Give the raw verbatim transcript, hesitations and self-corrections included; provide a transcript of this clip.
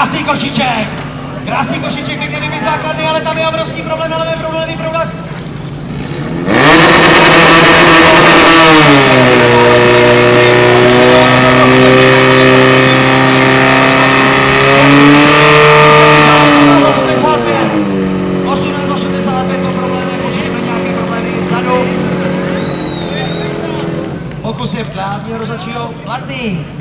Krásný košíček! Krásný košíček, pěkně vybí základny, ale tam je obrovský problém, ale levý levý proudař. Pokus je plávního rozhodčího Platný.